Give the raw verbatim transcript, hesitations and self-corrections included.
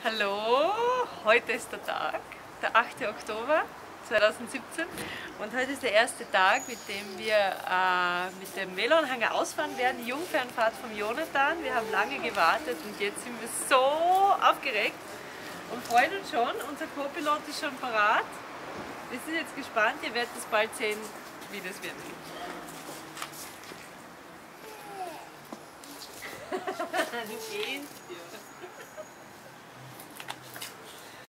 Hallo, heute ist der Tag, der achte Oktober zweitausendsiebzehn, und heute ist der erste Tag, mit dem wir äh, mit dem Veloanhänger ausfahren werden, die Jungfernfahrt vom Jonathan. Wir haben lange gewartet und jetzt sind wir so aufgeregt und freuen uns schon. Unser Co-Pilot ist schon parat. Wir sind jetzt gespannt, ihr werdet es bald sehen, wie das wird. Du gehst dir.